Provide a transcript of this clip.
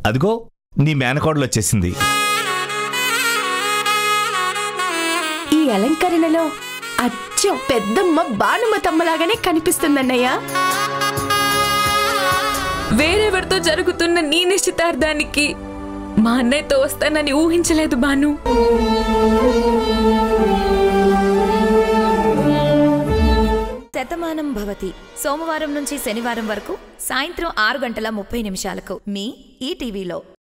అదిగో నీ మేనకోడలు వచ్చేసింది. ఈ అలంకరణలో అచ్చం పెద్దమ్మ బానుమ తమ్మలాగానే కనిపిస్తుందన్నయ్య. వేరెవరితో జరుగుతున్న నీ నిశ్చితార్థానికి మా అన్నయ్యతో వస్తానని ఊహించలేదు బాను. శతమానం భవతి సోమవారం నుంచి శనివారం వరకు సాయంత్రం 6:30 మీ ఈటీవీలో.